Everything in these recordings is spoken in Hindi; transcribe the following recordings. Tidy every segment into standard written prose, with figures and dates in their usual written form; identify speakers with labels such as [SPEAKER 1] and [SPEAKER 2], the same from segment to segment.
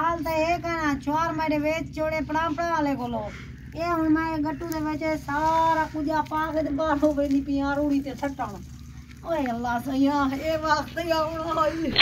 [SPEAKER 1] थाल तो एक है ना छोर मेरे वेच छोड़े पड़ा वाले को लो ये हुन मैं गट्टू दे विच सारा कुजा पा के ते बाहर हो गई पिया रूड़ी ते सटण ओए अल्लाह सैया ए वक्त आउणा होई।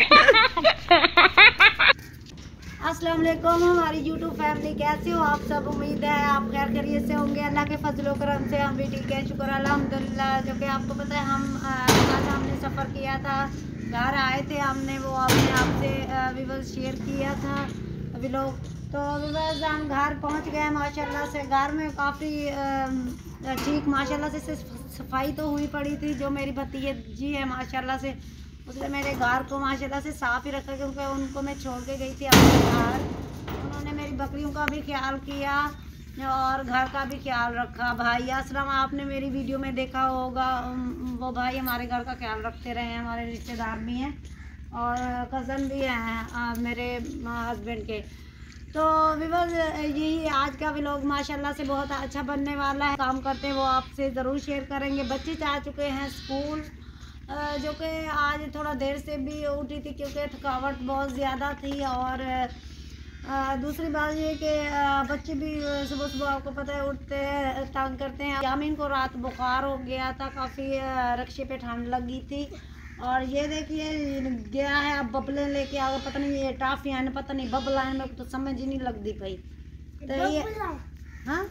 [SPEAKER 1] अस्सलाम वालेकुम हमारी यूट्यूब फैमिली, कैसे हो आप सब? उम्मीद है आप खैर खैरियत से होंगे। अल्लाह के फजलो करम से हम भी ठीक है, शुक्र अल्हम्दुलिल्लाह। जो कि आपको पता है हमने सफ़र किया था, घर आए थे हमने, वो आपने आपसे व्यूअर्स शेयर किया था अभी लोग। तो व्यूअर्स हम घर पहुंच गए माशाल्लाह से। घर में काफ़ी ठीक माशाल्लाह से सफाई तो हुई पड़ी थी। जो मेरी भतीजी है माशाल्लाह से उसने मेरे घर को माशाल्लाह से साफ़ ही रखा, क्योंकि उनको मैं छोड़ के गई थी अपने घर। उन्होंने मेरी बकरियों का भी ख्याल किया और घर का भी ख्याल रखा। भाई असलम आपने मेरी वीडियो में देखा होगा, वो भाई हमारे घर का ख्याल रखते रहे हैं, हमारे रिश्तेदार भी हैं और कज़न भी हैं मेरे हस्बैंड के। तो व्यूअर्स यही आज का व्लॉग माशाल्लाह से बहुत अच्छा बनने वाला है। काम करते हैं वो आपसे ज़रूर शेयर करेंगे। बच्चे जा चुके हैं स्कूल, जो कि आज थोड़ा देर से भी उठी थी क्योंकि थकावट बहुत ज़्यादा थी। और दूसरी बात ये कि बच्चे भी सुबह सुबह आपको पता है उठते हैं, तंग करते हैं। यामीन को रात बुखार हो गया था, काफ़ी रक्शे पे ठंड लगी थी। और ये देखिए गया है अब बबले लेके आ, पता नहीं ये टाफियाँ है पता नहीं बबला है, मेरे को तो समझ ही नहीं लगती भाई। तो ये हाँ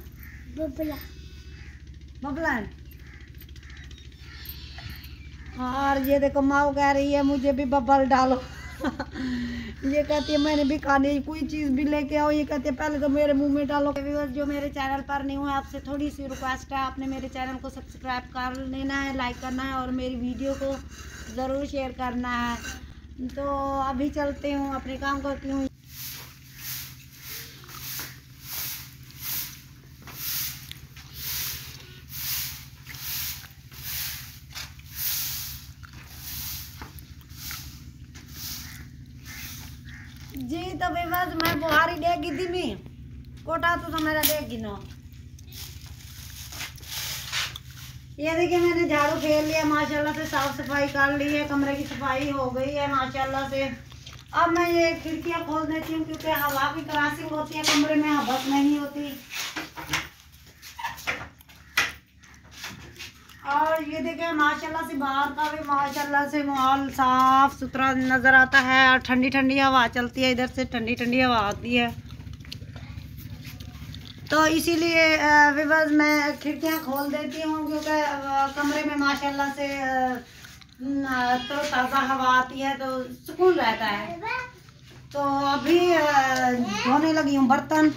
[SPEAKER 1] बबला है। और ये देखो माँ कह रही है मुझे भी बबल डालो। ये कहती है मैंने भी खाने कोई चीज़ भी लेके आओ, ये कहती है पहले तो मेरे मुंह में डालो। व्यूअर्स जो मेरे चैनल पर न्यू है आपसे थोड़ी सी रिक्वेस्ट है, आपने मेरे चैनल को सब्सक्राइब कर लेना है, लाइक करना है और मेरी वीडियो को ज़रूर शेयर करना है। तो अभी चलते हूँ, अपने काम करती हूँ। जी तो व्यूअर्स मैं बुहारी देगी थी मैं कोटा तो मेरा देगी ना। ये देखिए मैंने झाड़ू फेर लिया माशाल्लाह से, साफ सफाई कर ली है, कमरे की सफाई हो गई है माशाल्लाह से। अब मैं ये खिड़कियां खोल देती हूँ क्योंकि हवा की क्रॉसिंग होती है, कमरे में हवा नहीं होती। और ये देखिए माशाल्लाह से बाहर का भी माशाल्लाह से माहौल साफ सुथरा नज़र आता है और ठंडी ठंडी हवा चलती है, इधर से ठंडी ठंडी हवा आती है। तो इसीलिए व्यूअर्स मैं खिड़कियां खोल देती हूँ क्योंकि कमरे में माशाल्लाह से तो ताज़ा हवा आती है तो सुकून रहता है। तो अभी धोने लगी हूँ बर्तन।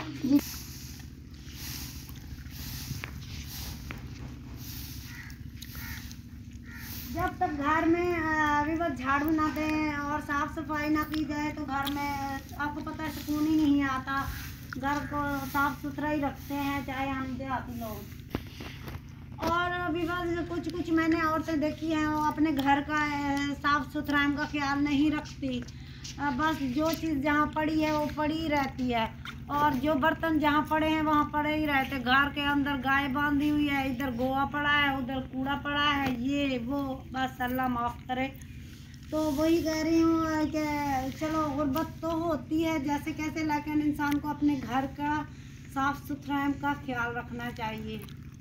[SPEAKER 1] जब तक घर में व्यूअर्स झाड़ू ना दें और साफ़ सफाई ना की जाए तो घर में आपको पता है सुकून ही नहीं आता। घर को साफ सुथरा ही रखते हैं चाहे हम देहाती लोग। और व्यूअर्स कुछ मैंने औरतें देखी हैं वो अपने घर का साफ सुथरा का ख्याल नहीं रखती, बस जो चीज़ जहाँ पड़ी है वो पड़ी ही रहती है और जो बर्तन जहाँ पड़े हैं वहाँ पड़े ही रहते। घर के अंदर गाय बांधी हुई है, इधर गोवा पड़ा है, उधर कूड़ा पड़ा है, ये वो बस अल्लाह माफ़ करे। तो वही कह रही हूँ कि चलो गुर्बत तो होती है जैसे कैसे, लेकिन इंसान को अपने घर का साफ सुथरा का ख्याल रखना चाहिए।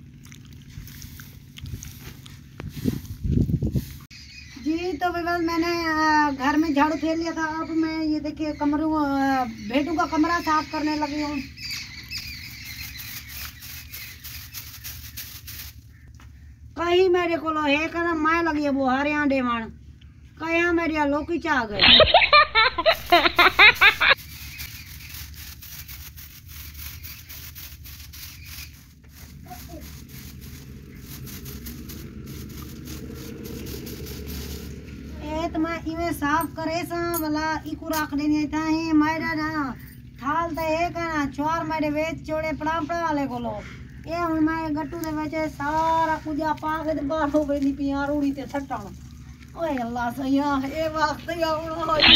[SPEAKER 1] जी तो व्यूअर्स मैंने घर में झाड़ू फेर लिया था। अब मैं ये देखिए भेड़ों का कमरा साफ करने लगी हूँ। कहीं मेरे को है कदम मैं लगी है बुहारे आंडे मान कहीं मेरी लोकी चाह गए। तो मैं इवे साफ करे सा वाला इको रख देनी था ही मेरा ना थाल तो एक है ना छोर मेरे वेच छोड़े पड़ा वाले को लो ये हुन मैं गट्टू दे विच सारा कुजा पा के ते बाहर हो गई पिया रूड़ी ते सटण ओए अल्लाह सैया ए वक्त आउणा होई।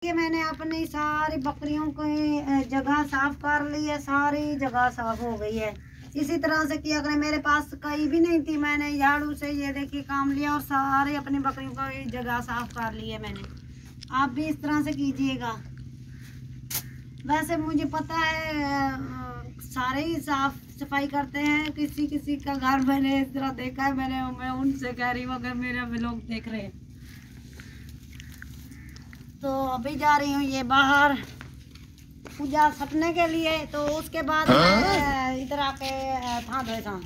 [SPEAKER 1] देखिए मैंने अपनी सारी बकरियों की जगह साफ कर ली है, सारी जगह साफ हो गई है। इसी तरह से किया करें, मेरे पास कहीं भी नहीं थी, मैंने झाड़ू से ये देखिए काम लिया और सारे अपनी बकरियों की जगह साफ कर ली है मैंने। आप भी इस तरह से कीजिएगा। वैसे मुझे पता है सारे ही साफ सफाई करते हैं, किसी किसी का घर मैंने इस तरह देखा है। मैं उनसे कह रही हूँ अगर मेरे लोग देख रहे हैं। तो अभी जा रही हूँ ये बाहर पूजा सपने के लिए, तो उसके बाद इधर आके था धोए था।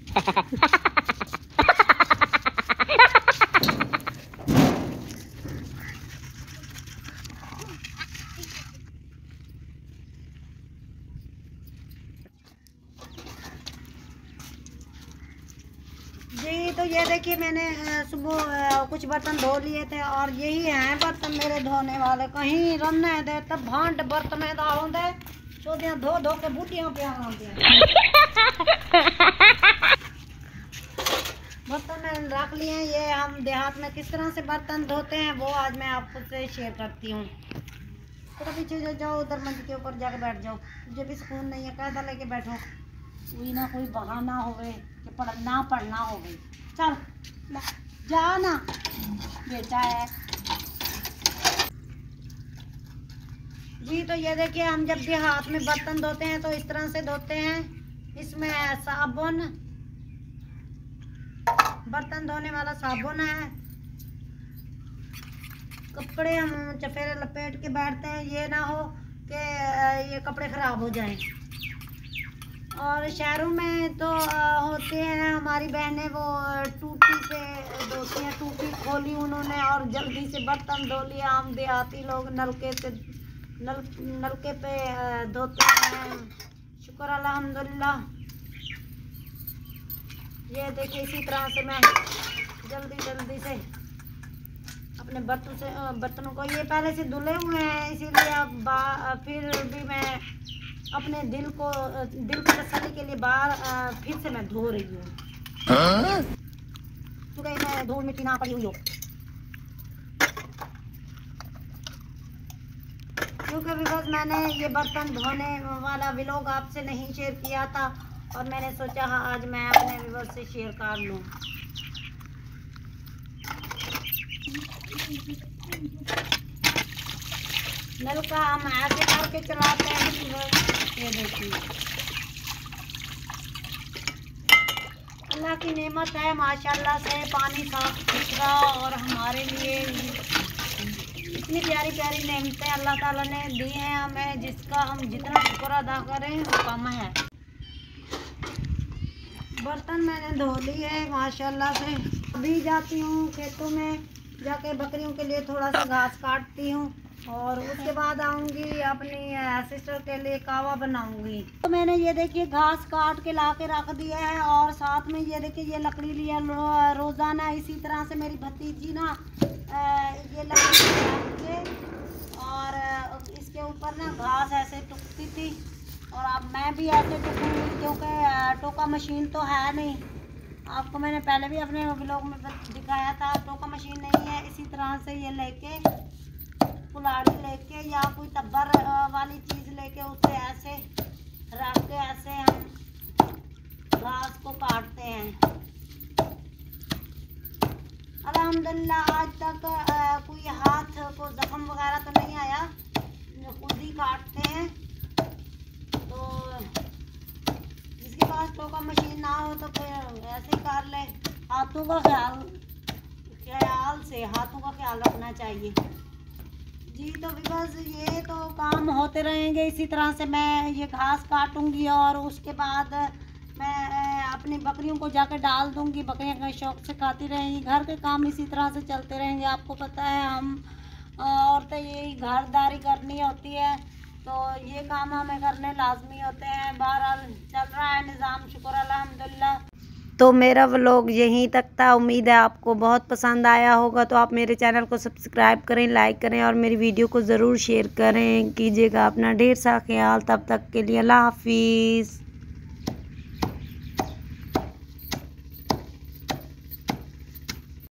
[SPEAKER 1] जी तो ये देखिए मैंने सुबह कुछ बर्तन धो लिए थे और यही हैं बर्तन मेरे धोने वाले। कहीं रन्ने दे तब भांड बर्तन डालों दे चौधियाँ धो धो के बूटियाँ पे बर्तन मैंने रख लिए हैं। ये हम देहात में किस तरह से बर्तन धोते हैं वो आज मैं आपको से शेयर करती हूँ। थोड़ा पीछे जो जाओ, उधर मंच के ऊपर जाके बैठ जाओ, मुझे भी सुकून नहीं है, कायदा लेके बैठो, कोई ना कोई बहाना होवे कि पढ़ना होवे। चल जा ना बेटा है जी। तो ये देखिए हम जब भी हाथ में बर्तन धोते हैं तो इस तरह से धोते हैं। इसमें साबुन, बर्तन धोने वाला साबुन है। कपड़े हम चफेरे लपेट के बैठते हैं, ये ना हो कि ये कपड़े खराब हो जाएं। और शहरों में तो होते हैं हमारी बहनें, वो टूटी पे धोती हैं, टूटी खोली उन्होंने और जल्दी से बर्तन धो लिया। हम देहाती लोग नलके पे धोते हैं। शुक्र अल्हम्दुलिल्लाह। ये देखिए इसी तरह से मैं जल्दी से अपने बर्तनों को, ये पहले से धुले हुए हैं इसीलिए अब फिर भी मैं अपने दिल को तसल्ली के लिए बाहर फिर से मैं धो रही हूँ, क्योंकि मैं धूल मिट्टी ना पड़ी हुई हो। क्योंकि बिकॉज मैंने ये बर्तन धोने वाला व्लॉग आपसे नहीं शेयर किया था और मैंने सोचा हाँ आज मैं अपने व्यूअर्स से शेयर कर लूँ। नल का हम ऐसे करके चलाते हैं। ये देखिए अल्लाह की नेमत है माशाल्लाह से, पानी साफ सुथरा और हमारे लिए इतनी प्यारी प्यारी नेमतें अल्लाह ताला ने दी हैं हमें, जिसका हम जितना शुक्र अदा करें वो कम है। बर्तन मैंने धो लिए है माशाल्लाह से। अभी जाती हूँ खेतों में, जाके बकरियों के लिए थोड़ा सा घास काटती हूँ और उसके बाद आऊँगी अपनी सिस्टर के लिए कावा बनाऊँगी। तो मैंने ये देखिए घास काट के ला के रख दिया है और साथ में ये देखिए ये लकड़ी लिया रोज़ाना। इसी तरह से मेरी भतीजी ना ये लकड़ी रख के और इसके ऊपर ना घास ऐसे टुकती थी और अब मैं भी ऐसे टूकूंगी, क्योंकि टोका मशीन तो है नहीं। आपको मैंने पहले भी अपने व्लॉग में दिखाया था, टोका मशीन नहीं है। इसी तरह से ये लेके कुल्हाड़ी लेके या कोई तब्बर वाली चीज़ लेके उससे ऐसे रख के ऐसे हम घास को काटते हैं। अल्हम्दुलिल्लाह आज तक कोई हाथ को जख्म वगैरह तो नहीं आया, खुद ही काटते हैं। तो जिसके पास टोका मशीन ना हो तो फिर ऐसे ही कर ले। हाथों का ख्याल रखना चाहिए जी। तो बिकॉज ये तो काम होते रहेंगे। इसी तरह से मैं ये घास काटूंगी और उसके बाद मैं अपनी बकरियों को जाकर डाल दूंगी। बकरियां का शौक से खाती रहेंगी, घर के काम इसी तरह से चलते रहेंगे। आपको पता है हम औरतें यही घरदारी करनी होती है, तो ये काम हमें करने लाजमी होते हैं। बहरहाल चल रहा है निज़ाम, शुक्र अल्हम्दुलिल्लाह। तो मेरा व्लॉग यहीं तक था। उम्मीद है आपको बहुत पसंद आया होगा। तो आप मेरे चैनल को सब्सक्राइब करें, लाइक करें और मेरी वीडियो को ज़रूर शेयर करें कीजिएगा। अपना ढेर सा ख्याल। तब तक के लिए अल्लाह हाफिज़।